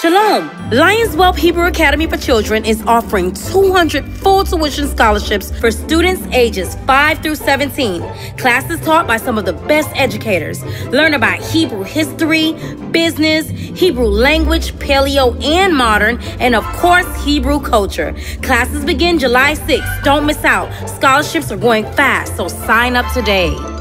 Shalom! Lions Whelp Hebrew Academy for Children is offering 200 full tuition scholarships for students ages 5 through 17. Classes taught by some of the best educators. Learn about Hebrew history, business, Hebrew language, paleo and modern, and of course, Hebrew culture. Classes begin July 6th. Don't miss out. Scholarships are going fast, so sign up today.